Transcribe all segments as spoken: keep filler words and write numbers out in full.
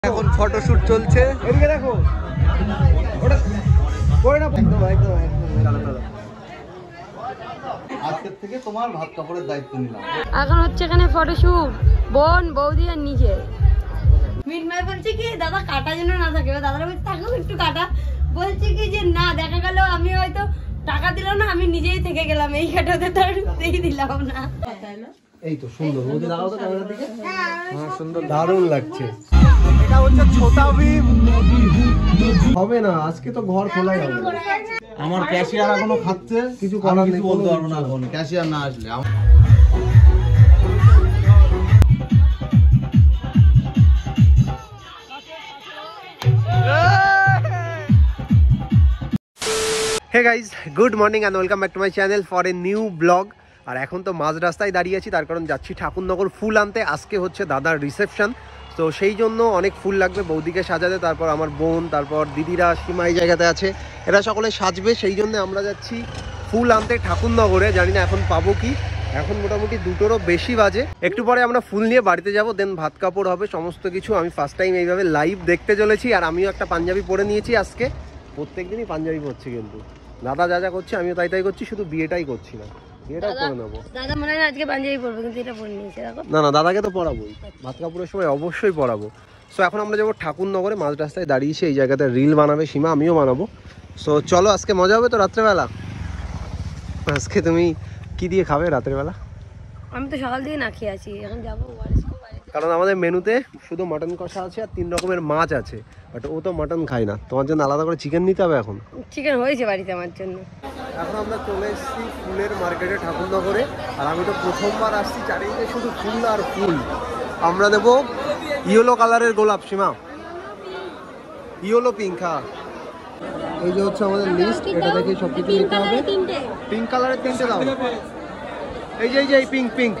এখন ফটোশুট চলছে, এদিকে দেখো। ওটা করে না, একদম একদম একদম। আজকের থেকে তোমার ভাত কাপড়ের দায়িত্ব নিলাম। এখন হচ্ছে এখানে ফটোশুট, বোন বৌদি আর নিচে মিটমাই বলছে কি দাদা কাটা যেন না থাকে, দাদারা বলছে থাকুক একটু কাটা, বলছে কি যে না দেখা গেল আমি হয়তো টাকা দিলাম না, আমি নিজেই থেকে গেলাম, এই কাটাতে তো দিয়ে দিলাম না। এই তো সুন্দর, বৌদি দাঁড়াও তো ক্যামেরার দিকে। হ্যাঁ সুন্দর, দারুণ লাগছে। এটা হচ্ছে ছোটা ভীম। হবে না, আজকে তো ঘর খোলাই হবে। আমার ক্যাশিয়ার এখনো খাচ্ছে, কিছু করার নেই, বলতে পারবো না এখন ক্যাশিয়ার না আসলে। Hey guys, good morning and welcome back to my channel for a new blog. আর এখন তো মাঝ রাস্তায় দাঁড়িয়ে আছি, তার কারণ যাচ্ছি ঠাকুরনগর ফুল আনতে। আজকে হচ্ছে দাদার রিসেপশন, তো সেই জন্য অনেক ফুল লাগবে বৌদিকে সাজাতে, তারপর আমার বোন, তারপর দিদিরা সীমা এই জায়গাতে আছে, এরা সকলে সাজবে। সেই জন্য আমরা যাচ্ছি ফুল আনতে ঠাকুরনগরে। জানি না এখন পাবো কি, এখন মোটামুটি দুটোরও বেশি বাজে। একটু পরে আমরা ফুল নিয়ে বাড়িতে যাব, দেন ভাত কাপড় হবে সমস্ত কিছু। আমি ফার্স্ট টাইম এইভাবে লাইভ দেখতে চলেছি, আর আমিও একটা পাঞ্জাবি পরে নিয়েছি আজকে। প্রত্যেক দিনই পাঞ্জাবি পরছি, কিন্তু দাদা যা যা করছে আমিও তাই তাই করছি, শুধু বিয়েটাই করছি না, বিয়েটাও করে নেবো। দাদা মনে হয় আজকে পাঞ্জাবি পরবে, কিন্তু এটা পরে নিয়েছে দেখো। না না, দাদাকে তো পড়াবোই, ভাত কাপড়ের সময় অবশ্যই পড়াবো। সো এখন আমরা যাবো ঠাকুরনগরে, মাঝ রাস্তায় দাঁড়িয়েছি, এই জায়গাতে রিল বানাবে সীমা, আমিও বানাবো। সো চলো, আজকে মজা হবে তো রাত্রেবেলা। আজকে তুমি কি দিয়ে খাবে রাত্রেবেলা? আমি তো সকাল থেকে না খেয়ে আছি, এখন যাবো। কারণ আমাদের মেনুতে শুধু মাটন কষা আছে আর তিন রকমের মাছ আছে, বাট ও তো মাটন খায় না, তোমার জন্য আলাদা করে চিকেন নিতে হবে। এখন চিকেন হয়েছে বাড়িতে আমার জন্য। এখন আমরা চলে এসেছি ফুলের মার্কেটে ঠাকুরনগরে, আর আমি তো প্রথমবার আসছি, চারিদিকে শুধু ফুল আর ফুল। আমরা নেব ইয়েলো কালারের গোলাপ, সীমা ইয়েলো পিঙ্ক। হ্যাঁ, এই যে হচ্ছে আমাদের লিস্ট, এটা দেখে সব কিছু নিতে হবে। পিঙ্ক কালারের তিনটে দাও। এই যে এই যে পিঙ্ক পিঙ্ক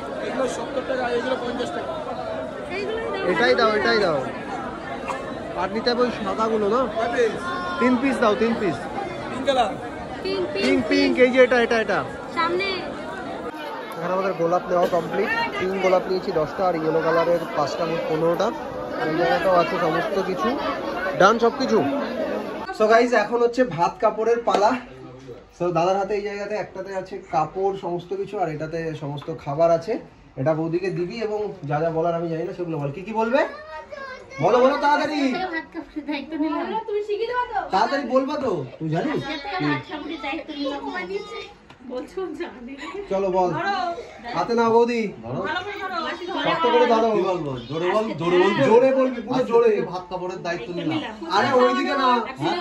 এটাই দাও, এটাই দাও। আর নিতে হবে ওই সাদাগুলো না, তিন পিস দাও, তিন পিস পিঙ্ক পিঙ্ক। এই যে এটা এটা এটা সামনে। এখানে আমাদের গোলাপ নেওয়া কমপ্লিট। পিঙ্ক গোলাপ নিয়েছি দশটা, আর ইয়েলো কালারের পাঁচটা, মোট পনেরোটা। এই জায়গাটাও আছে সমস্ত কিছু, ডান সব কিছু। সো গাইজ, এখন হচ্ছে ভাত কাপড়ের পালা। সো দাদার হাতে এই জায়গাতে একটাতে আছে কাপড় সমস্ত কিছু, আর এটাতে সমস্ত খাবার আছে। এটা বৌদিকে দিবি, এবং যা যা বলার আমি জানি না সেগুলো বল। কি কি বলবে বলো, বলো তাড়াতাড়ি, তাড়াতাড়ি বলবা তো, তুই জানিস। চলো বল, হাতে না বৌদি, শক্ত করে ধরো। জোরে বল, জোরে বল, জোরে বলবি, পুরো জোরে। ভাত কাপড়ের দায়িত্ব নিলাম। আরে ওইদিকে না,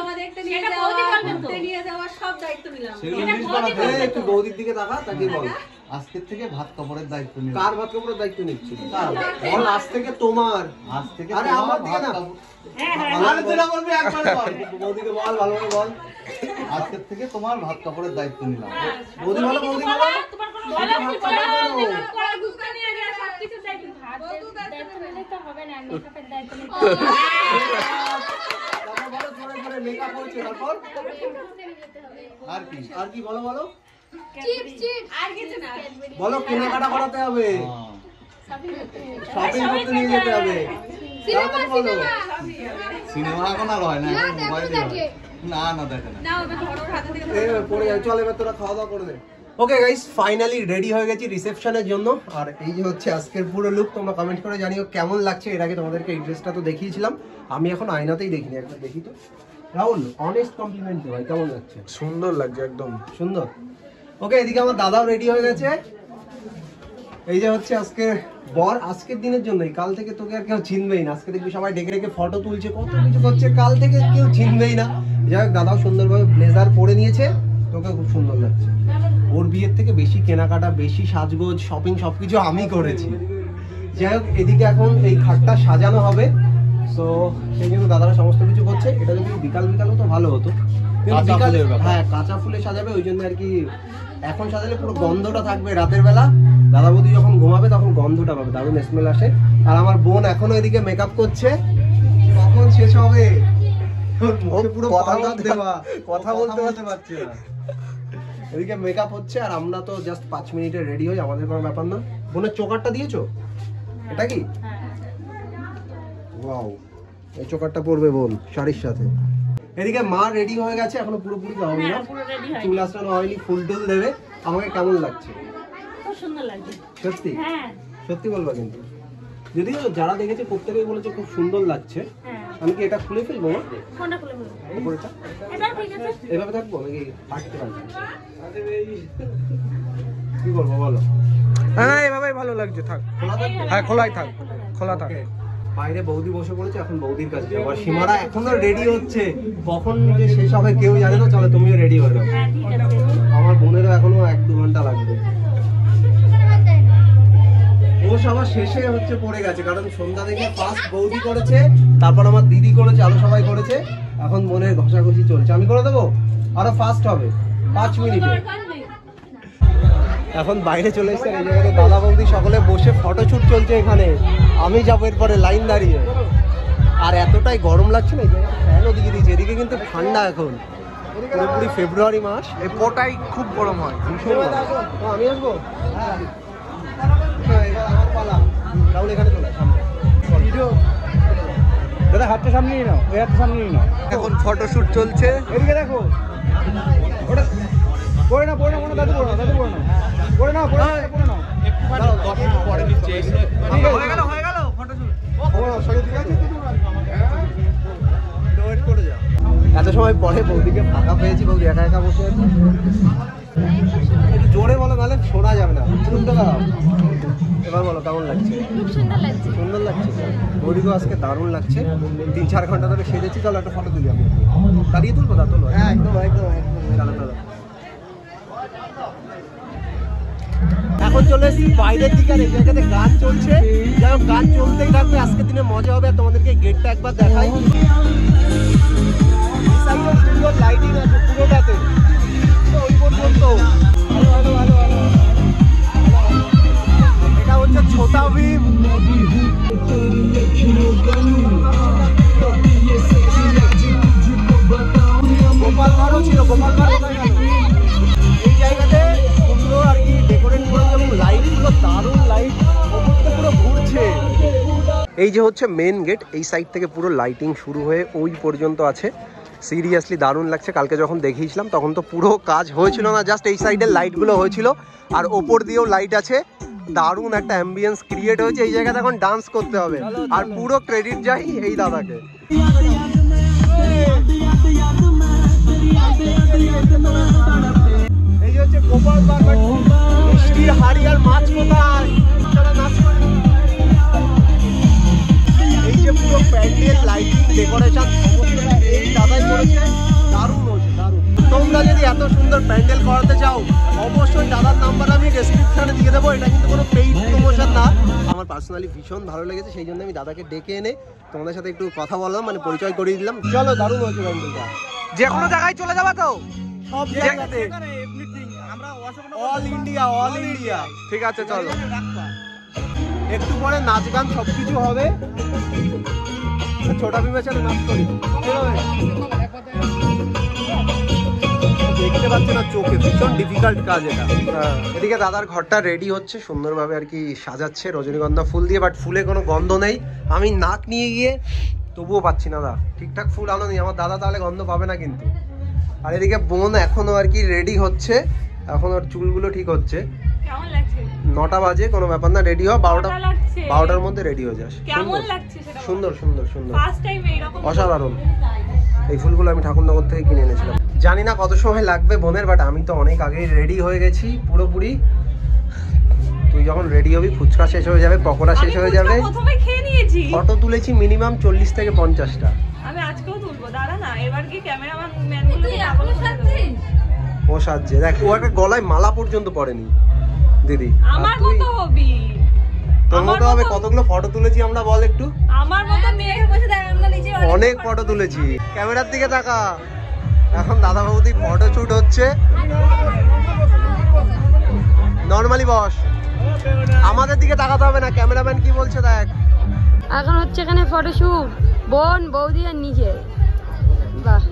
একটু বৌদির দিকে তাকা, তাকে বল আজকের থেকে ভাত কাপড়ের দায়িত্ব নিলাম। কার ভাত কাপড়ের দায়িত্ব নিচ্ছি? বল আজ থেকে তোমার। আজ থেকে আরে আমার দিকে না, বৌদিকে বল, ভালো করে বল। আজকের থেকে তোমার ভাত কাপড়ের দায়িত্ব নিলাম। বৌদি বলো, বৌদি বলো। আর কি আর কি বলো, বলো বলো। কেনাকাটা করাতে হবে, শপিং করতে নিয়ে যেতে হবে। বলো, সিনেমা এখন আর হয় না, মোবাইলে না না দেখে না। পড়ে যাই, চল এবার তোরা খাওয়া দাওয়া করে দে। ওকে গাইস, ফাইনালি রেডি হয়ে গেছি রিসেপশনের জন্য। আর এই যে হচ্ছে আজকের পুরো লুক, তোমরা কমেন্ট করে জানিও কেমন লাগছে। এর আগে তোমাদেরকে এই ড্রেসটা তো দেখিয়েছিলাম, আমি এখন আয়নাতেই দেখিনি, একবার দেখি তো। রাহুল, অনেস্ট কমপ্লিমেন্ট ভাই, কেমন লাগছে? সুন্দর লাগছে, একদম সুন্দর। ওকে, এদিকে আমার দাদাও রেডি হয়ে গেছে। এই যে হচ্ছে আজকে বর, আজকের দিনের জন্যই, কাল থেকে তোকে আর কেউ চিনবেই না। আজকে দেখবি সবাই ডেকে ডেকে ফটো তুলছে, কত কিছু করছে, কাল থেকে কেউ চিনবেই না। যাই হোক, দাদাও সুন্দরভাবে ব্লেজার পরে নিয়েছে, তোকে খুব সুন্দর লাগছে। ওর বিয়ের থেকে বেশি কেনাকাটা, বেশি সাজগোজ, শপিং সবকিছু আমি করেছি। যাই হোক, এদিকে এখন এই খাটটা সাজানো হবে, সো সেই জন্য দাদারা সমস্ত কিছু করছে। এটা যদি বিকাল বিকালও তো ভালো হতো, হ্যাঁ কাঁচা ফুলে সাজাবে, ওই জন্য আর কি। এখন সাজালে পুরো গন্ধটা থাকবে রাতের বেলা, দাদা বৌদি যখন ঘুমাবে তখন গন্ধটা পাবে, দারুণ স্মেল আসে। আর আমার বোন এখনো এদিকে মেকআপ করছে, কখন শেষ হবে? পুরো কথা বলতে বলতে পারছি না। এদিকে মেকআপ হচ্ছে, আর আমরা তো জাস্ট পাঁচ মিনিটে রেডি হই, আমাদের কোনো ব্যাপার না। বোনের চোকারটা দিয়েছো? এটা কি? ওয়াও, এই চোকারটা পরবে বোন শাড়ির সাথে। এদিকে মা রেডি হয়ে গেছে, এখনো পুরোপুরি হয়নি না, চুল আসানো হয়নি, ফুল টুল দেবে। আমাকে কেমন লাগছে? খুব সুন্দর লাগছে সত্যি? হ্যাঁ সত্যি বলবা কিন্তু, যদিও যারা দেখেছে প্রত্যেকেই বলেছে খুব সুন্দর লাগছে। হ্যাঁ আমি কি এটা খুলে ফেলবো না? কোনটা খুলে ফেলবো? উপরেটা এটা ঠিক আছে। এভাবে থাকবো নাকি হাঁটতে পারবো? কি করবো বলো? হ্যাঁ এভাবেই ভালো লাগছে, থাক। খোলা থাকবে? হ্যাঁ খোলাই থাক, খোলা থাক। Okay. বাইরে বৌদি বসে পড়েছে, এখন বৌদির কাছে যাবো। আর সীমারা এখনো রেডি হচ্ছে, কখন যে শেষ হবে কেউ জানে না। চলো তুমিও রেডি হয়ে যাও। হ্যাঁ ঠিক আছে। আমার বোনেরও এখনো এক দু ঘন্টা লাগবে। ও সবার শেষে হচ্ছে পড়ে গেছে, কারণ সন্ধ্যা থেকে ফার্স্ট বৌদি করেছে, তারপর আমার দিদি করেছে, আরো সবাই করেছে। এখন বোনের ঘষাঘষি চলছে। আমি করে দেবো, আরো ফাস্ট হবে পাঁচ মিনিটে। এখন বাইরে চলে এসেছে, এই জায়গাতে দাদা বৌদি সকলে বসে ফটোশুট চলছে এখানে। আমি যাবো এরপরে লাইন দাঁড়িয়ে। আর এতটাই গরম লাগছে না, এই জায়গায় ফ্যানও দিয়ে দিয়েছে। এদিকে কিন্তু ঠান্ডা এখন, পুরোপুরি ফেব্রুয়ারি মাস। এই পোটাই খুব গরম হয়। ভীষণ গরম। ও, আমি আসবো? হ্যাঁ এবার আমার পালা। রাহুল এখানে চলে আয়, সামনে। দাদা হাতটা সামনে নিয়ে নাও, ওই হাতটা সামনে নিয়ে নাও। এখন ফটোশুট চলছে। এদিকে দেখো, ওটা পড়ে না, পড়ে না, মনে দাদু পড়ে না, দাদু পড়ে না, পড়ে না, পড়ে না, পড়ে না। দাঁড়াও, দশ মিনিট পরে নিচ্ছে। ঠিক আছে, হয়ে গেল, হয়ে গেল ফটোশুট। ঠিক আছে, ওয়েট করে যাও। এত সময় পরে বৌদিকে ফাঁকা পেয়েছি, বৌদি একা একা বসে আছে। একটু জোরে বলো, নাহলে শোনা যাবে না। শুনতে দাও। এবার বলো কেমন লাগছে? খুব সুন্দর লাগছে। সুন্দর লাগছে। বৌদিকেও আজকে দারুণ লাগছে। তিন চার ঘন্টা ধরে সেজেছি। চলো একটা ফটো তুলি আমি। দাঁড়িয়ে তুলবো? দা তোলো। হ্যাঁ একদম একদম একদম। চলো চলো। এখন চলে এসেছি বাইরের দিকে, আর এই জায়গাতে গান চলছে। যাই হোক, গান চলতেই থাকবে, আজকের দিনে মজা হবে। আর তোমাদেরকে গেটটা একবার দেখাই। সুন্দর লাইটিং আছে পুরোটাতে, ওই পর্যন্ত। ভালো ভালো ভালো। এটা হচ্ছে ছোটা ভীম। গোপাল ভাঁড়ও ছিল, গোপাল ভাঁড় কোথায় গেল? এই জায়গাতে সুন্দর আর কি ডেকোরেট করেছে, এবং লাইট গুলো দারুণ লাইট, ওপরটা পুরো ঘুরছে। এই যে হচ্ছে মেন গেট, এই সাইড থেকে পুরো লাইটিং শুরু হয়ে ওই পর্যন্ত আছে। সিরিয়াসলি দারুণ লাগছে। কালকে যখন দেখিয়েছিলাম তখন তো পুরো কাজ হয়েছিল না, জাস্ট এই সাইডের লাইটগুলো হয়েছিল, আর ওপর দিয়েও লাইট আছে। দারুণ একটা অ্যাম্বিয়েন্স ক্রিয়েট হয়েছে। এই জায়গাতে এখন ডান্স করতে হবে, আর পুরো ক্রেডিট যাই এই দাদাকে। এই যে হচ্ছে গোপাল ভাঁড়, মিষ্টির হাড়ি আর মাছ কোথায়? চলো নাচ করি। এই যে পুরো প্যান্ডেল, লাইটিং, ডেকোরেশন সমস্তটা এই দাদাই করেছে। দারুণ হয়েছে, দারুণ। তোমরা যদি এত সুন্দর প্যান্ডেল করাতে চাও, অবশ্যই দাদার নাম্বার আমি ডেসক্রিপশনে দিয়ে দেবো। এটা কিন্তু কোনো পেইড প্রমোশন না। আমার পার্সোনালি ভীষণ ভালো লেগেছে, সেই জন্য আমি দাদাকে ডেকে এনে তোমাদের সাথে একটু কথা বললাম, মানে পরিচয় করিয়ে দিলাম। চলো, দারুণ হয়েছে প্যান্ডেলটা। যে কোনো জায়গায় চলে যাবা তো? সব জায়গাতে, অল ইন্ডিয়া, অল ইন্ডিয়া। ঠিক আছে চলো। একটু পরে নাচ গান সবকিছু হবে। ছোটা ভীমের সাথে নাচ করি। দেখতে পাচ্ছি না চোখে, ভীষণ ডিফিকাল্ট কাজ এটা। এদিকে দাদার ঘরটা রেডি হচ্ছে, সুন্দরভাবে আর কি সাজাচ্ছে রজনীগন্ধা ফুল দিয়ে, বাট ফুলে কোনো গন্ধ নেই। আমি নাক নিয়ে গিয়ে তবুও পাচ্ছি না দা, ঠিকঠাক ফুল আনো নি আমার দাদা, তাহলে গন্ধ পাবে না কিন্তু। আর এদিকে বোন এখনো আর কি রেডি হচ্ছে, এখন ওর চুলগুলো ঠিক হচ্ছে। কেমন লাগছে? নটা বাজে, কোনো ব্যাপার না, রেডি হও। বারোটা বারোটার মধ্যে রেডি হয়ে যাস। কেমন লাগছে সেটা? সুন্দর সুন্দর সুন্দর, ফার্স্ট টাইম এরকম অসাধারণ। এই ফুলগুলো আমি ঠাকুরনগর থেকে কিনে এনেছিলাম। জানি না কত সময় লাগবে বোনের, বাট আমি তো অনেক আগেই রেডি হয়ে গেছি পুরোপুরি। তুই যখন রেডি হবি ফুচকা শেষ হয়ে যাবে, পকোড়া শেষ হয়ে যাবে। প্রথমে খেয়ে নিয়েছি। ফটো তুলেছি মিনিমাম চল্লিশ থেকে পঞ্চাশটা। আমি আজকেও তুলবো, দাঁড়া না, এবার কি ক্যামেরাম্যান ম্যানগুলো পাগল করে দেবে। ও সাজছে, দেখ ও একটা গলায় মালা পর্যন্ত পড়েনি দিদি। আমার মতো হবি, তোর মতো হবে। কতগুলো ফটো তুলেছি আমরা বল একটু? আমার মতো মেয়ে বসে দেখ, আমরা নিচে অনেক ফটো তুলেছি। ক্যামেরার দিকে তাকা। এখন দাদা বৌদি ফটো শুট হচ্ছে। নরমালি বস, আমাদের দিকে তাকাতে হবে না। ক্যামেরাম্যান কি বলছে দেখ। এখন হচ্ছে এখানে ফটোশুট, বোন বৌদি আর নিচে। বাহ,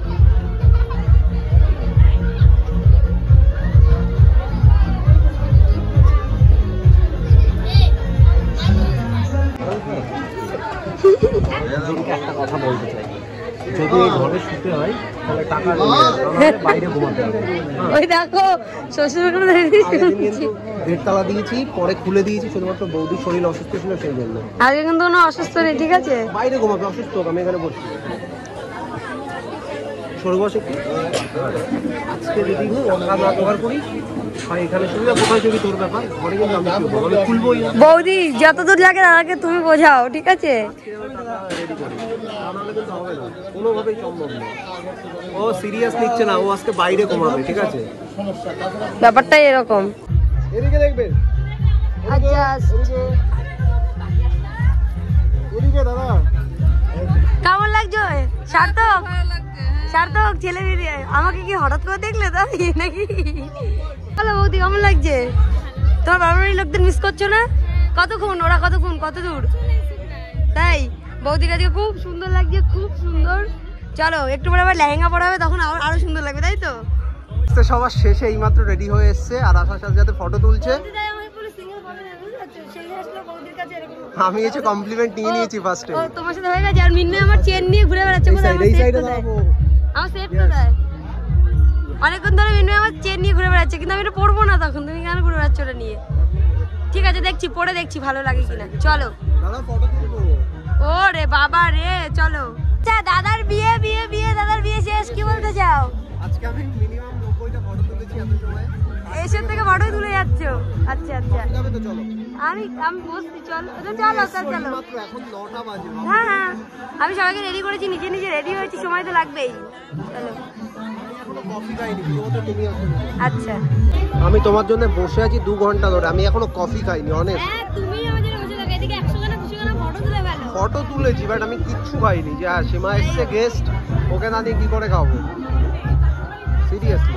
একজনকে একটা কথা বলতে চাই, যদি এই ঘরে শুতে হয় তাহলে টাকা বাইরে ঘুমাতে হবে। ওই দেখো শ্বশুর দেড়তলা দিয়েছি, পরে খুলে দিয়েছি শুধুমাত্র বৌদির শরীর অসুস্থ ছিল সেই জন্য। আজকে কিন্তু কোনো অসুস্থ নেই, ঠিক আছে? বাইরে ঘুমাবে, অসুস্থ হোক, আমি এখানে বসছি। সরু বসে কি আজকে যদি কাজ না জোগাড় করি হয় এখানে সুবিধা, কোথায় ছবি তোর ব্যাপার, ঘরে কিন্তু আমি শুবো, আমি খুলবোই। বৌদি যতদূর লাগে দাদাকে তুমি বোঝাও, ঠিক আছে? কোনোভাবেই সম্ভব না, ও সিরিয়াস নিচ্ছে না, ও আজকে বাইরে ঘুমাবে, ঠিক আছে? ব্যাপারটাই এরকম। এদিকে দেখবেন, আচ্ছা ওদিকে দাদা। কেমন লাগছে? সার্থক সার্থক ছেলে বেরিয়ে আমাকে কি হঠাৎ করে দেখলে তাই নাকি? হ্যালো বৌদি, কেমন লাগছে? তোমার বাবার বাড়ির লোকদের মিস করছো না? কতক্ষণ ওরা, কতক্ষণ, কত দূর? তাই বৌদির কাছে খুব সুন্দর লাগছে, খুব সুন্দর। চলো একটু পরে আবার লেহেঙ্গা পরা হবে, তখন আরো সুন্দর লাগবে, তাই তো? সবার শেষে এইমাত্র রেডি হয়ে এসছে আর আসার সাথে সাথে ফটো তুলছে। আমি এসে কমপ্লিমেন্ট নিয়ে নিয়েছি ফার্স্টে। ও তোমার সাথে হয়ে গেছে। আর মিন্নু আমার চেন নিয়ে ঘুরে বেড়াচ্ছে, কোথায় আমার সেট কোথায়? আমার সেট কোথায়? অনেকক্ষণ ধরে মিন্নু আমার চেন নিয়ে ঘুরে বেড়াচ্ছে, কিন্তু আমি এটা পরবো না। তখন তুমি কেন ঘুরে বেড়াচ্ছ ওটা নিয়ে? ঠিক আছে, দেখছি পরে দেখছি ভালো লাগে কিনা। চলো দাদা ফটো তুলবো। ও রে বাবা রে, চলো। আচ্ছা দাদার বিয়ে বিয়ে বিয়ে দাদার বিয়ে শেষ, কি বলতে চাও? আজকে আমি মিনিমাম নব্বইটা ফটো তুলেছি এত সময়। এসব থেকে ফটোই তুলে যাচ্ছ? আচ্ছা আচ্ছা, যাবে তো চলো। আমি আমি বসছি, চলো চলো চলো চলো। মাত্র এখন নটা বাজে। হ্যাঁ হ্যাঁ, আমি সবাইকে রেডি করেছি, নিজে নিজে রেডি হয়েছি, সময় তো লাগবেই। চলো। এখনো কফি খাইনি, শুধুমাত্র তুমি আসো। আচ্ছা আমি তোমার জন্য বসে আছি দু ঘন্টা ধরে, আমি এখনো কফি খাইনি। অনেস্ট হ্যাঁ, তুমি আমাদের বসে থাকো, এদিকে একশো গানা দুশো গানা ফটো তুলে ফেলো। ফটো তুলেছি বাট আমি কিচ্ছু খাইনি। যে হ্যাঁ সীমা এসছে গেস্ট, ওকে না দিয়ে কি করে খাবো? সিরিয়াসলি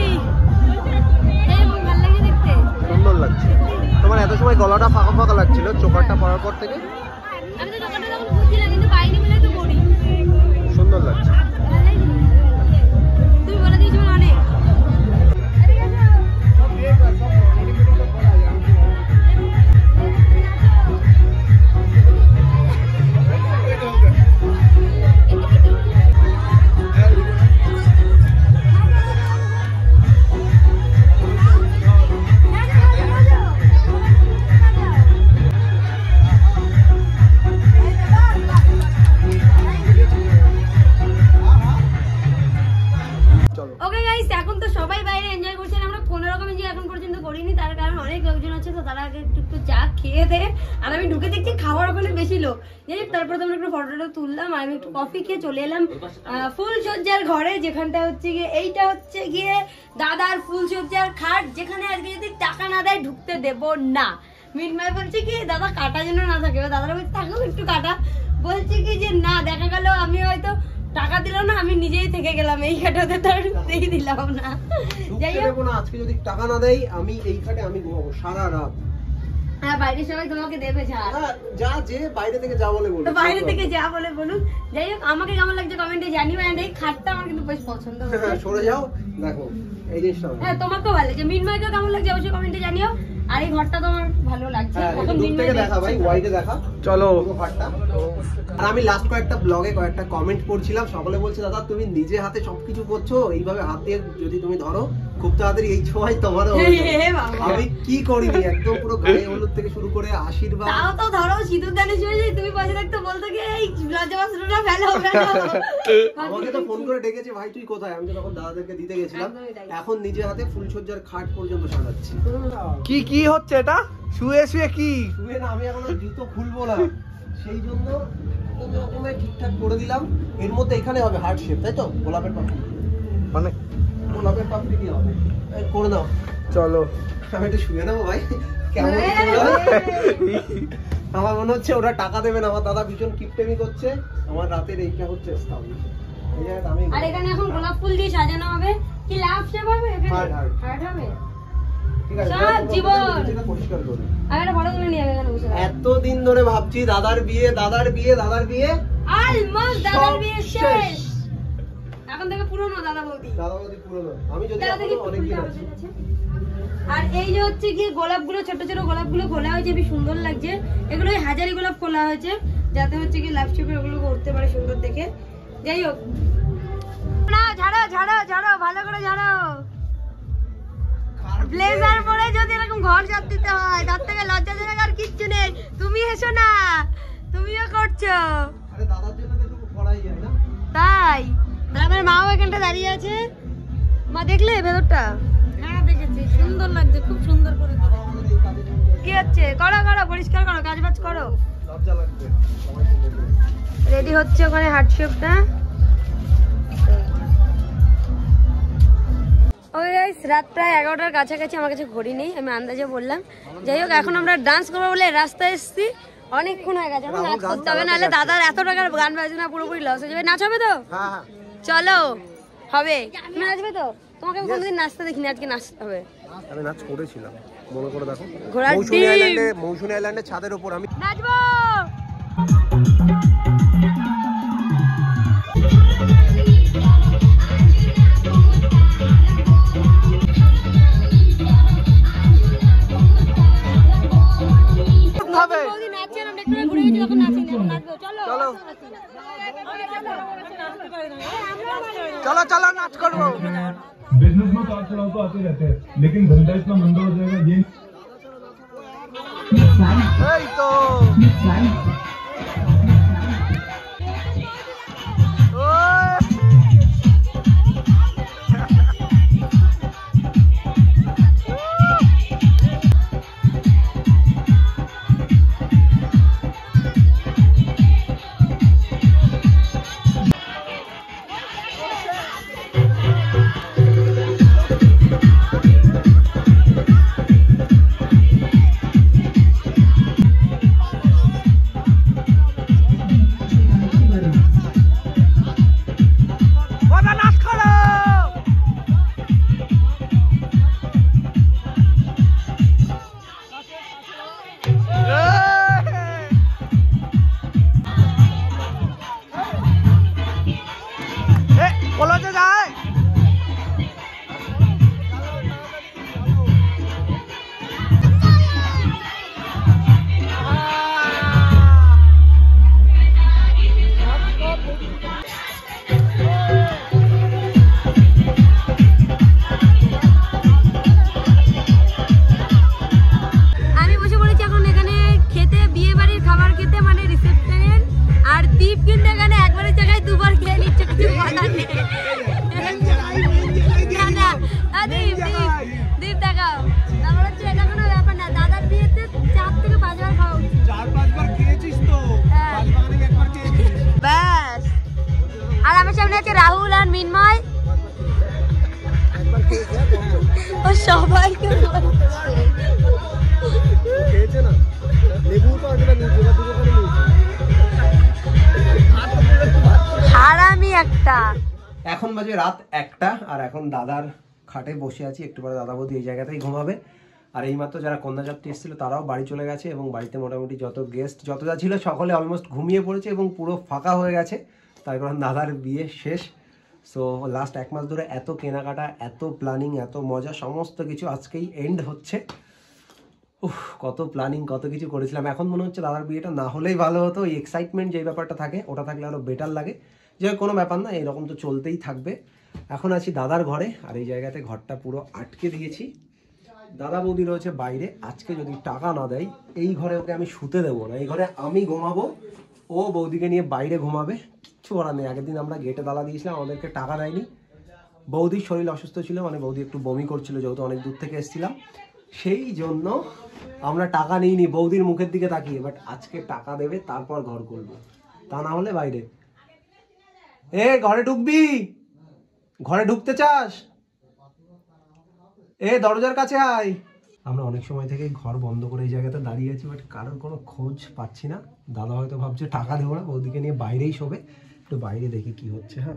এই ভালো লাগে দেখতে, সুন্দর লাগছে। তোমার এত সময় গলাটা ফাঁকা ফাঁকা লাগছিল চোকারটা পরার পর থেকে। আমি তো দোকানটা তখন বুঝছিলাম, কিন্তু পাইনি বলে তো পড়ি। সুন্দর লাগছে। তুমি বলে দিয়েছো অনেক। ওকে গাইস, এখন তো সবাই বাইরে এনজয় করছেন, আমরা কোনো রকম এনজয় এখন পর্যন্ত করিনি। তার কারণ অনেক লোকজন আছে, তো তারা আগে একটু একটু চা খেয়ে দেয়। আর আমি ঢুকে দেখছি খাওয়ার ওখানে বেশি লোক। যাই হোক, তারপরে তো আমরা একটু ফটোটা তুললাম আর আমি একটু কফি খেয়ে চলে এলাম ফুল সজ্জার ঘরে, যেখানটা হচ্ছে গিয়ে এইটা হচ্ছে গিয়ে দাদার ফুল সজ্জার খাট, যেখানে আজকে যদি টাকা না দেয় ঢুকতে দেবো না। মিনময় বলছে কি দাদা কাটা যেন না থাকে, দাদারা বলছে থাকো একটু কাটা। বলছে কি যে না, দেখা গেল আমি হয়তো টাকা দিল না, আমি নিজেই থেকে গেলাম এই খাটাতে, তার ঢুকতেই দিলাম না। যাই হোক, আজকে যদি টাকা না দেয় আমি এই খাটে আমি ঘুমাবো সারা রাত। হ্যাঁ বাইরের সবাই তোমাকে দেবে ছাড়, যা যে বাইরে থেকে যা বলে বলুন, বাইরে থেকে যা বলে বলুন। যাই হোক, আমাকে কেমন লাগছে কমেন্টে জানিও। এন্ড এই খাটটা আমার কিন্তু বেশ পছন্দ হয়েছে। সরে যাও, দেখো এই জিনিসটা। হ্যাঁ তোমাকেও ভালো লাগছে, মিনময়কে কেমন লাগছে অবশ্যই কমেন্টে জানিও। আর এই ঘরটা তো আমার ভালো লাগছে। এখন দূর থেকে দেখা ভাই, ওয়াইডে দেখা। চলো ঘরটা। আর আমি লাস্ট কয়েকটা ব্লগে কয়েকটা কমেন্ট পড়ছিলাম, সকলে বলছে দাদা তুমি নিজে হাতে সবকিছু করছো, এইভাবে হাত দিয়ে যদি তুমি ধরো খুব তাড়াতাড়ি এই ছোঁয়াই তোমারও হয়ে যাবে। আমি কি করিনি, একদম পুরো গায়ে হলুদ থেকে শুরু করে আশীর্বাদ। তাও তো ধরো সিঁদুর দানে শুয়ে যাই, তুমি পাশে থাকতে বলতো কি এই লজ্জাবাসটা ফেলো ফেলো। আমাকে তো ফোন করে ডেকেছে, ভাই তুই কোথায়? আমি তো তখন দাদাদেরকে দিতে গেছিলাম। এখন নিজে হাতে ফুলসজ্জার খাট পর্যন্ত সাজাচ্ছি। কি কি হচ্ছে এটা? শুয়ে শুয়ে কি শুয়ে না, আমি এখন জুতো খুলবো না, সেই জন্য ঠিকঠাক করে দিলাম। এর মধ্যে এখানে হবে হার্ট শেপ, তাই তো? গোলাপের পাপড়ি, মানে গোলাপের পাপড়ি দিয়ে হবে। করে দাও, চলো আমি একটু শুয়ে নেবো ভাই। কেমন আমার মনে হচ্ছে ওরা টাকা দেবে না। আমার দাদা ভীষণ কিপটেমি করছে। আমার রাতের এইটা হচ্ছে আমি। আর এখানে এখন গোলাপ ফুল দিয়ে সাজানো হবে। কি লাভ শেপ হবে এখানে? হার্ট হবে। ঠিক আছে, জীবন পরিষ্কার করে আমি একটা ফটো তুলে নিয়ে এখানে বসে। এতদিন ধরে ভাবছি দাদার বিয়ে দাদার বিয়ে দাদার বিয়ে, অলমোস্ট দাদার বিয়ে শেষ। এখন থেকে পুরনো দাদা বৌদি, দাদা বৌদি পুরনো। আমি যদি অনেকদিন আছি। আর এই যে হচ্ছে কি গোলাপগুলো, ছোট ছোট গোলাপগুলো খোলা হয়েছে, বেশ সুন্দর লাগছে। এগুলো হাজারি গোলাপ খোলা হয়েছে। যাতে হচ্ছে কি লাইভ স্ট্রিমে ওগুলো করতে পারে সুন্দর দেখে। যাই হোক, না ঝাড়ো ঝাড়ো ঝাড়ো ভালো করে ঝাড়ো। ব্লেজার পরে যদি এরকম ঘর ঝাড় দিতে হয় তার থেকে লজ্জাজনক আর কিচ্ছু নেই। তুমি এসো না, তুমিও করছো। আরে দাদার জন্য তো একটু করাই যায় না? তাই আমার মাও এখানটা দাঁড়িয়ে আছে। মা দেখলে ভেতরটা? হ্যাঁ দেখেছি, সুন্দর লাগছে, খুব সুন্দর করে। কি হচ্ছে? করো করো, পরিষ্কার করো, কাজ বাজ করো। লজ্জা লাগবে। রেডি হচ্ছে ওখানে হার্ট শেপটা। ওই গাইস, রাত প্রায় এগারোটার কাছাকাছি, আমার কাছে ঘড়ি নেই, আমি আন্দাজে বললাম। যাই হোক, এখন আমরা ডান্স করবো বলে রাস্তায় এসেছি, অনেকক্ষণ হয়ে গেছে, এখন নাচ করতে হবে, নাহলে দাদার এত টাকার গান বাজনা পুরোপুরি লস হয়ে যাবে। নাচ হবে তো? চলো, হবে। তুমি নাচবে তো? তোমাকে আমি কোনোদিন নাচতে দেখিনি, আজকে নাচতে হবে। আমি নাচ করেছিলাম, মনে করে দেখো। ঘোড়ার মৌসুমী ডিম। আইল্যান্ডে, মৌসুমী আইল্যান্ডের ছাদের উপর আমি নাচবো। বৌদি নাচছেন, আমরা একটু ঘুরে গেছি, তখন নাচিনি, এখন নাচবো। চলো চলো চলো চলো নাচ করবো। बिजनेस में उतार चढ़ाव तो आते रहते हैं, लेकिन धंधा इतना मंदा हो जाएगा ये এই তো রাহুল আর মিনময় ও সবাইকে খেয়েছে না লেবু তো আগেটা নিয়েছে এটা দুটো করে নিয়েছে হারামি একটা। এখন বাজে রাত একটা আর এখন দাদার খাটে বসে আছি, একটু পরে দাদা বৌদি এই জায়গাতেই ঘুমাবে। আর এইমাত্র যারা কন্যাযাত্রী এসেছিল তারাও বাড়ি চলে গেছে এবং বাড়িতে মোটামুটি যত গেস্ট যত যা ছিল সকলে অলমোস্ট ঘুমিয়ে পড়েছে এবং পুরো ফাঁকা হয়ে গেছে, তার কারণ দাদার বিয়ে শেষ। সো লাস্ট এক মাস ধরে এত কেনাকাটা, এত প্ল্যানিং, এত মজা, সমস্ত কিছু আজকেই এন্ড হচ্ছে। উফ, কত প্ল্যানিং, কত কিছু করেছিলাম। এখন মনে হচ্ছে দাদার বিয়েটা না হলেই ভালো হতো। এই এক্সাইটমেন্ট যে ব্যাপারটা থাকে ওটা থাকলে আরও বেটার লাগে। যে কোনো ব্যাপার না, এরকম তো চলতেই থাকবে। এখন আছি দাদার ঘরে আর এই জায়গাতে ঘরটা পুরো আটকে দিয়েছি। দাদা বৌদি রয়েছে বাইরে। আজকে যদি টাকা না দেয় এই ঘরে ওকে আমি শুতে দেবো না, এই ঘরে আমি ঘুমাবো, ও বৌদিকে নিয়ে বাইরে ঘুমাবে। কিচ্ছু করার নেই। আগের দিন আমরা গেটে তালা দিয়েছিলাম, আমাদেরকে টাকা দেয়নি। বৌদির শরীর অসুস্থ ছিল, মানে বৌদি একটু বমি করছিল যেহেতু অনেক দূর থেকে এসেছিলাম, সেই জন্য আমরা টাকা নিইনি বৌদির মুখের দিকে তাকিয়ে। বাট আজকে টাকা দেবে তারপর ঘর করবো, তা না হলে বাইরে। এ ঘরে ঢুকবি? ঘরে ঢুকতে চাস? এ দরজার কাছে আয়। আমরা অনেক সময় থেকে ঘর বন্ধ করে এই জায়গাতে দাঁড়িয়ে আছি, বাট কারোর কোনো খোঁজ পাচ্ছি না। দাদা হয়তো ভাবছে টাকা দেবো না, বৌদিকে নিয়ে বাইরেই শোবে। একটু বাইরে দেখি কি হচ্ছে। হ্যাঁ,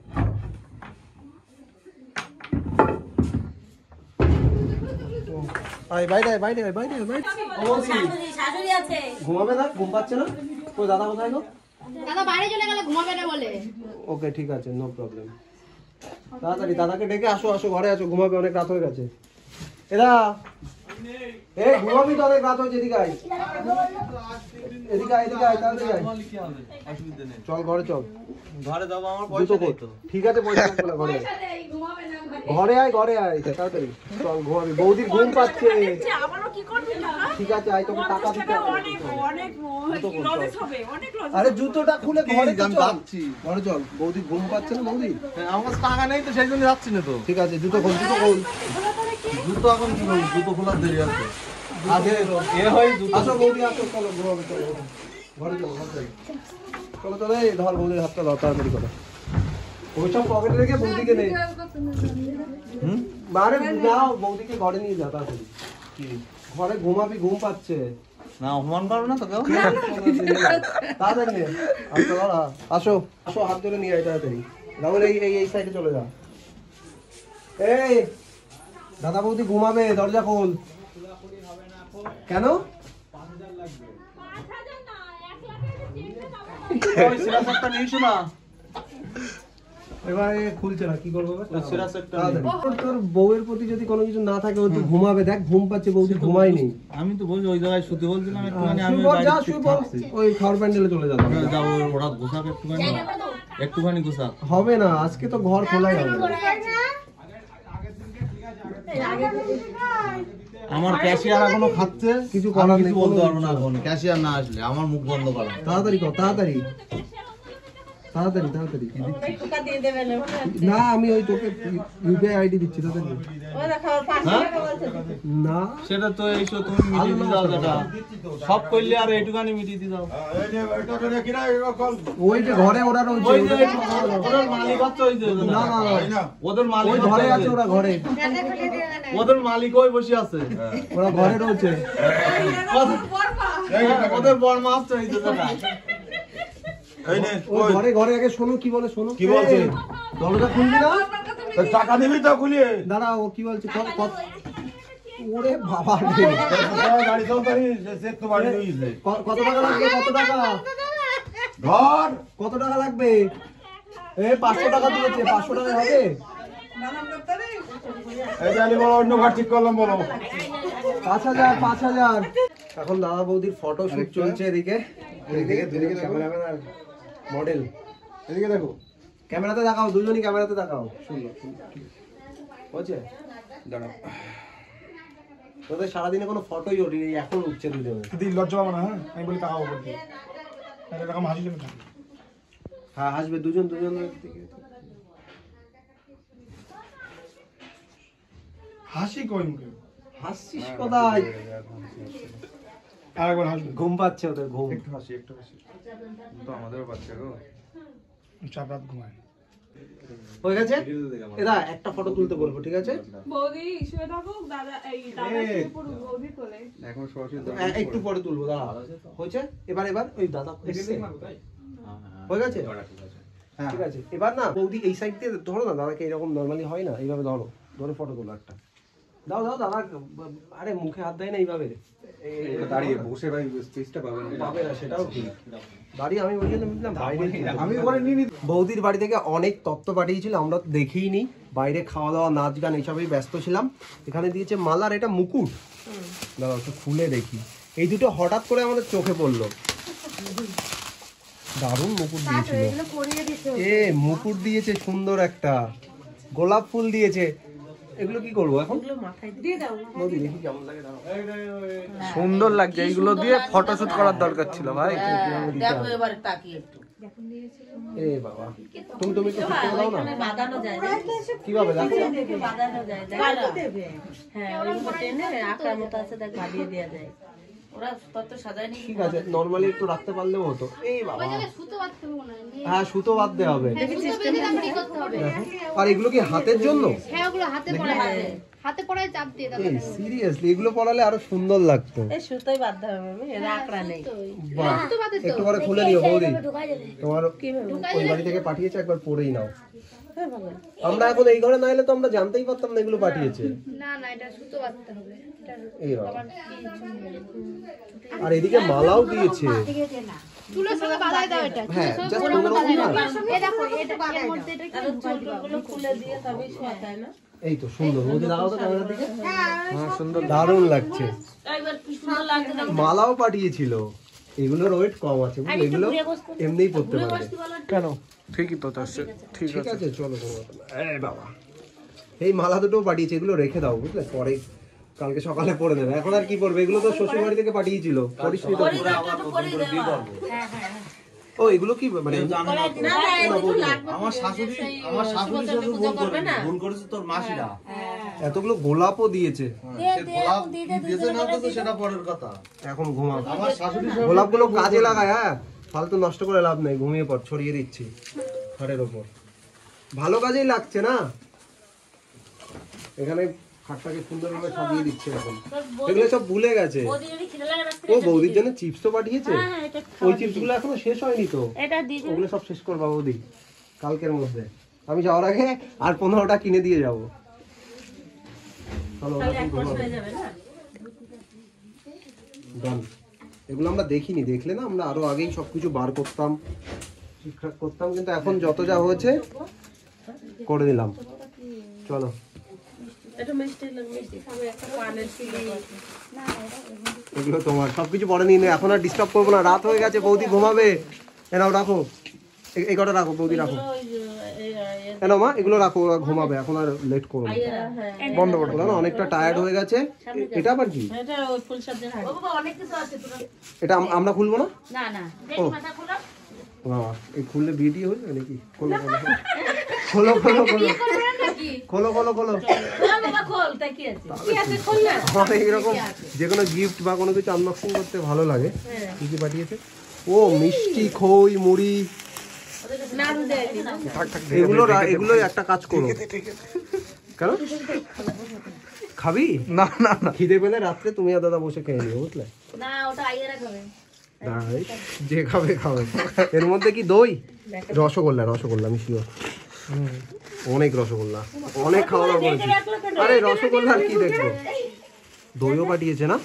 বাইরে বাইরে বাইরে বাইরে ঘুমাবে না? ঘুম পাচ্ছে না? তোর দাদা কোথায় গো? দাদা বাইরে চলে গেল, ঘুমাবে না বলে। ওকে ঠিক আছে, নো প্রবলেম। তাড়াতাড়ি দাদাকে ডেকে আসো, আসো ঘরে আসো, ঘুমাবে, অনেক রাত হয়ে গেছে। এদা এই ঘুমাবি তো, অনেক রাত হয়েছে, এদিকে আয়, এদিকে আয়, এদিকে আয়, তাড়াতাড়ি আয়। অসুবিধা নেই, চল ঘরে চল, ঘরে যাবো, আমার জুতো পয়সা নেই পর। তো। ঠিক আছে, পয়সা লাগবে না, ঘরে আয়। ঘরে আয়, ঘরে আয়, তাড়াতাড়ি চল, ঘুমাবি, বৌদির ঘুম পাচ্ছে। ঠিক আছে, আয়, তোকে টাকা দিতে হবে। আরে জুতোটা খুলে ঘরে আমি চল, যাচ্ছি। ঘরে চল, বৌদি ঘুম পাচ্ছে না, বৌদি। হ্যাঁ, আমার কাছে টাকা নেই তো, সেই জন্য যাচ্ছি না তো। ঠিক আছে, জুতো খোল, জুতো খোল। জুতো এখন কি করবো, জুতো খোলার দেরি আছে। আগে এ হয় জুতো। আসো বৌদি, আসো, চলো ঘুমাবে, চলো ঘরে চলো, ঘরে চলো, চলো চলো, এই ধর বৌদির হাতটা ধর, তাড়াতাড়ি করো। ওইসব পকেটে রেখে বৌদিকে নেই। হুম? আরে না, বৌদিকে ঘরে নিয়ে যা তাড়াতাড়ি। ঘরে ঘুমাবি, ঘুম পাচ্ছে। না, অপমান করবে না তো কেউ? তাড়াতাড়ি নে। আসো, দাঁড়া। আসো আসো, হাত ধরে নিয়ে আয় তাড়াতাড়ি। রাহুল, এই এই এই সাইডে চলে যা। এই দাদা বৌদি ঘুমাবে, দরজা খোল। কেন? ওই সিরাজ একটা নিয়ে এসো না। এবারে খুলছে না, কি করবো? ওই সিরাজ একটা তাড়াতাড়ি। তোর তোর বউয়ের প্রতি যদি কোনো কিছু না থাকে, ও তো ঘুমাবে। দেখ ঘুম পাচ্ছে, বৌদি ঘুমায়নি। আমি তো বলছি ওই জায়গায় শুতে বলছিলাম একটুখানি, আমি শুই বল, যা, বাইরে শুই বল। থাকছি। ওই খাওয়ার প্যান্ডেলে চলে যাবে। যাবো, ওরা গোসাক একটুখানি, একটুখানি গোসাক। হবে না, আজকে তো ঘর খোলাই হবে। আমার ক্যাশিয়ার এখনো খাচ্ছে, কিছু আমি করার কিছু নেই, বলতে কোনো পারবো না এখন। ক্যাশিয়ার না আসলে আমার মুখ বন্ধ করা। তাড়াতাড়ি কর, তাড়াতাড়ি তাড়াতাড়ি তাড়াতাড়ি। না, আমি ওই তোকে ইউপিআই আইডি দিচ্ছি, তাড়াতাড়ি। হ্যাঁ? না, সেটা তো এইসো তুমি মিটিয়ে দিয়ে দাও, যেটা সব করলে আর এইটুখানি মিটিয়ে দিয়ে দাও। ওই যে ঘরে ওরা রয়েছে। ওই যে ওদের মালিক হচ্ছে, ওই যে না না না, ওদের মালিক ওই হচ্ছে, ঘরে ওই আছে, যে। ওরা ঘরে, ওদের মালিক ওই বসে আছে, ওরা ঘরে রয়েছে। ওদের- ওদের বড় মাছ তো এই যে যেটা। ওই ঘরে ঘরে আগে শোনো কি বলে, শোনো কি বলছে? এই, দরজা খুলবি না? টাকা দিবি তো খুলিয়ে দাঁড়া, ও কি বলছে? কত কত? ওরে বাবা রে, গাড়ি চলতারি সে তো বাড়ি হইছে ক- কত টাকা লাগবে? কত টাকা? ধর কত টাকা লাগবে? এ পাঁচশো টাকা দিয়েছে, পাঁচশো টাকা হবে? এই জানি বলো, অন্য ঘর ঠিক করলাম বলো। পাঁচ হাজার, পাঁচ হাজার। এখন দাদা বৌদির ফটো শুট চলছে এদিকে, এদিকে এদিকে দেখো। ক্যামেরাম্যান আর মডেল। এদিকে দেখো, ক্যামেরাতে দেখাও, দুজনই ক্যামেরাতে দেখাও। সুন্দর সুন্দর, হচ্ছে। দাঁড়াও। তোদের সারাদিনে কোনো ফটোই ওঠেনি, এখন উঠছে দুজনে। দিদি লজ্জা পাবো না, হ্যাঁ আমি বলি টাকা বলতে এরকম হাসি জন্য থাকে। হ্যাঁ, আসবে দুজন দুজনের দিকে। হাসি কই মুখে, হাসছিস কোথায়? আরেকবার হাসবে। ঘুম পাচ্ছে ওদের, ঘুম। একটু হাসি, একটু হাসি। তো আমাদেরও বাচ্চা গো। চার রাত ঘুমায়। হয়ে গেছে? এরা একটা ফটো তুলতে বলবো, ঠিক আছে? বৌদি শুয়ে থাকুক, দাদা এই দাদা শুয়ে পড়ুক বৌদি কোলে। এখন সরাসরি এ- একটু পরে তুলবো, দাঁড়া। হয়েছে? এবার এবার ওই দাদা এসছে। হয়ে গেছে? হ্যাঁ ঠিক আছে, এবার না বৌদি এই সাইড দিয়ে ধরো না, দাদাকে এরকম নর্মালি হয় না, এইভাবে ধরো, ধরে ফটো তোলো একটা। দাও দাও দাদা, আরে মুখে হাত দেয় না এইভাবে। এই- এই- দাঁড়িয়ে বসে ভাই স্পেসটা পাবে না। পাবে না, সেটাও ঠিক। দাঁড়িয়ে আমি ওই জন্য বুঝলাম বাইরে আমি ওখানে নিয়ে নি। বৌদির বাড়ি থেকে অনেক তত্ত্ব পাঠিয়েছিল, আমরা তো দেখেই নি। বাইরে খাওয়া দাওয়া, নাচ গান এইসবেই ব্যস্ত ছিলাম। এখানে দিয়েছে মালার এটা মুকুট। দাঁড়াও একটু খুলে দেখি। এই দুটো হঠাৎ করে আমাদের চোখে পড়লো। দারুণ মুকুট দিয়েছিল। এগুলো পরিয়ে দিতে এ মুকুট দিয়েছে সুন্দর একটা, গোলাপ ফুল দিয়েছে। এগুলো কি করবো এখন? দিয়ে দাও। বৌদি দেখি কেমন লাগে, দাঁড়াও। সুন্দর লাগছে, এইগুলো দিয়ে ফটোশুট করার দরকার ছিল ভাই। দেখো এবারে তাকিয়ে একটু এ বাবা, তুমি তুমি একটু ঠিক করে দাও না। বাঁধানো যায় কিভাবে দেখো? বাঁধানো যায় দেবে হ্যাঁ ওইগুলো টেনে আঁকার মতো আছে দেখ বাঁধিয়ে দেওয়া যায়, ওরা তত সাজায়নি। ঠিক আছে, নরমালি একটু রাখতে পারলেও হতো। এই বাবা, সুতো বাঁধতে হবে মনে হয়। হ্যাঁ সুতো বাঁধতে হবে। সুতো বেঁধে তারপরে ই করতে হবে। দেখো, আর এগুলো কি হাতের জন্য? হ্যাঁ, ওগুলো হাতে পড়ায় যাবে। হাতে পড়ায় চাপ দিয়ে দাও। এই সিরিয়াসলি এগুলো পড়ালে আরো সুন্দর লাগতো। এই সুতোই বাঁধতে হবে আমি, এর আঁকড়া নেই। বাহ, সুতো বাঁধে তো। একটু করে খুলে নিও বৌদি, ঢোকা যাবে। তোমার কিভাবে ওই বাড়ি থেকে পাঠিয়েছে, একবার পড়েই নাও। হ্যাঁ বাবা আমরা এখন এই ঘরে না এলে তো আমরা জানতেই পারতাম না এগুলো পাঠিয়েছে। না না, এটা সুতো বাঁধতে হবে। এটা এই বাবা, আর এদিকে মালাও দিয়েছে। চুলের সঙ্গে বাঁধায় দাও এটা। হ্যাঁ, চুলের just সঙ্গে কোনোরকম বাঁধায় দাও। না। এই দেখো, এটা এর মধ্যে এটা কি চুলগুলো খুলে দিয়ে তবেই শোয়া যায় না। এই তো সুন্দর, বৌদি দাঁড়াও তো ক্যামেরার দিকে। হ্যাঁ সুন্দর। দারুণ লাগছে। একবার কি সুন্দর লাগছে না? মালাও পাঠিয়েছিল, এগুলোর ওয়েট কম আছে বুঝলে, এগুলো এমনিই পড়তে পারবে। কেন ঠিকই তো আছে, ঠিক ঠিক আছে। আছে চলো কোনো ব্যাপার না। এ বাবা, এই মালা দুটো পাঠিয়েছে, এগুলো রেখে দাও বুঝলে, পরে কালকে সকালে পরে দেবে। এখন আর কি পরবে, এগুলো তো শ্বশুর বাড়ি থেকে পাঠিয়েছিল, পরিষ্কৃত। ও এগুলো কি মানে জানো না তো? না না এগুলো লাগবে। আমার শাশুড়ি আমার শাশুড়ি শ্বশুর বোন করবে না, বোন করেছে তোর মাসিরা। এতগুলো গোলাপও দিয়েছে। সে গোলাপ কি দিয়েছে না তো সেটা পরের কথা। এখন ঘুমাও। আমার শাশুড়ি গোলাপগুলো কাজে লাগায়, হ্যাঁ ফালতু নষ্ট করে লাভ নেই, ঘুমিয়ে পড়, ছড়িয়ে দিচ্ছি খাটের ওপর। ভালো কাজেই লাগছে না, এখানে খাটটাকে সুন্দরভাবে সাজিয়ে দিচ্ছে এখন। এগুলো সব ভুলে গেছে। বৌদি যদি খিদে লাগে রাস্তা ও বৌদির জন্য চিপস তো পাঠিয়েছে, হ্যাঁ এটা ওই চিপস গুলো এখনো শেষ হয়নি তো, এটা দিয়ে ওগুলো সব শেষ করবা বৌদি কালকের মধ্যে। আমি যাওয়ার আগে আর পনেরোটা কিনে দিয়ে যাবো। চলো ওরা এখন ঘুমাবে। হয়ে যাবে না? Done. এগুলো আমরা দেখিনি, দেখলে না আমরা আরো আগেই সবকিছু বার করতাম, ঠিকঠাক করতাম, কিন্তু এখন যত যা হয়েছে করে দিলাম। চলো এটা মিষ্টি লাগে, মিষ্টি খাবে, একটা পানের চিলি। এগুলো তোমার, সবকিছু পরে নিয়ে নে, এখন আর ডিস্টার্ব করবো না, রাত হয়ে গেছে, বৌদি ঘুমাবে। এনাও রাখো, এ- এই কটা রাখো, বৌদি রাখো। ওই যে এই এই এনাও মা এগুলো রাখো, ওরা ঘুমাবে, এখন আর লেট করো না। হ্যাঁ বন্ধ করো। ওরা না অনেকটা টায়ার্ড হয়ে গেছে। এ- এটা আবার কি? এটা ওই ফুল সবজির হাড়ি। বাবা অনেক কিছু আছে তোরা। এটা আম- আমরা খুলবো না? না না ও মাথা খোলা। বাবা, এই খুললে বিয়ে টিয়ে হয়ে যাবে নাকি? খোলো খোলো খোলো খোলো খোলো খোলো খোলো খোলো। বাবা খোল, তাই কি আছে? কি আছে খোল না। আমার এইরকম যে কোনো গিফট বা কোনো কিছু আনবক্সিং করতে ভালো লাগে। কি কি পাঠিয়েছে? ও মিষ্টি, খই, মুড়ি, নাড়ু দেয় দি। থাক থাক, এগুলো রা- এগুলো একটা কাজ করো। কেন খাবি? না না না, খিদে পেলে রাত্রে তুমি আর দাদা বসে খেয়ে নিও বুঝলে। না ওটা আইয়ারা খাবে। না, এই যে খাবে খাবে। এর মধ্যে কি দই? রসগোল্লা, রসগোল্লা আমি শিওর। অনেক রসগোল্লা, অনেক খাওয়া দাওয়া করেছি। আরে রসগোল্লা আর কি দেখবো, দইও পাঠিয়েছে না?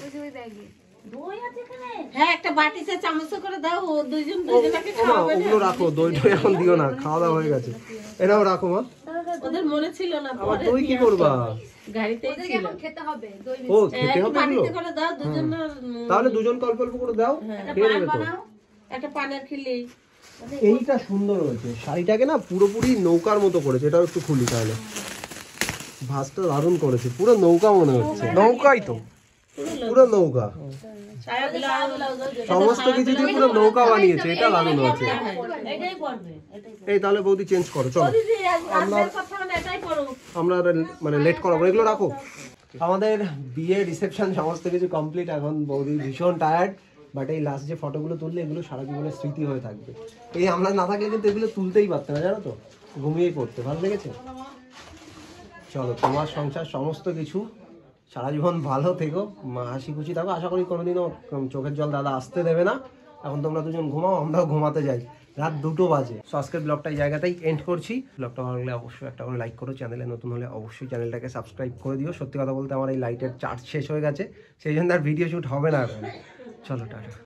হ্যাঁ একটা বাটিতে চামচ করে দাও, ও দুইজন ও দুইজনকে ও মা, ওগুলো রাখো, দই টই এখন দিও না, খাওয়া দাওয়া হয়ে গেছে। এটাও রাখো মা। ওদের মনে ছিল না, আবার পরে দই কি করবা? গাড়িতেই ছিল। ও খেতে হবে এগুলো? বাটিতে করে দাও দুজন। তাহলে দুজন অল্প অল্প করে দাও, খেয়ে নেবে তো। একটা পানের খিলি। এইটা সুন্দর হয়েছে, শাড়িটাকে না পুরোপুরি নৌকার মতো করেছে। এটাও একটু খুলি তাহলে, ভাঁজটা দারুণ করেছে, পুরো নৌকা মনে হচ্ছে। নৌকাই তো। পুরো নৌকা, সায়া ব্লাউজ সমস্ত কিছু দিয়ে পুরো নৌকা বানিয়েছে, এটা দারুণ হয়েছে। এটাই পরবে, এটাই। এই তাহলে বৌদি চেঞ্জ করো, চলো দিদি আসবে কথা না, এটাই পরো। আমরা আর মানে লেট করাবো না, এগুলো রাখো। আমাদের বিয়ে রিসেপশন সমস্ত কিছু কমপ্লিট, এখন বৌদি ভীষণ টায়ার্ড, বাট এই লাস্ট যে ফটোগুলো তুললে এগুলো সারা জীবনের স্মৃতি হয়ে থাকবে। এই আমরা না থাকলে কিন্তু এগুলো তুলতেই পারতে না, জানো তো, ঘুমিয়েই পড়তে। ভালো লেগেছে? চলো, তোমার সংসার সমস্ত কিছু সারা জীবন ভালো থেকো, মা হাসি খুশি থাকো। আশা করি কোনোদিনও চোখের জল দাদা আসতে দেবে না। এখন তোমরা দুজন ঘুমাও, আমরাও ঘুমাতে যাই, রাত দুটো বাজে। সো আজকের ব্লগটা এই জায়গাতেই এন্ড করছি। ব্লগটা ভালো লাগলে অবশ্যই একটা করে লাইক করো, চ্যানেলে নতুন হলে অবশ্যই চ্যানেলটাকে সাবস্ক্রাইব করে দিও। সত্যি কথা বলতে আমার এই লাইটের চার্জ শেষ হয়ে গেছে, সেই জন্য আর ভিডিও শ্যুট হবে না এখন। চলো টাটা।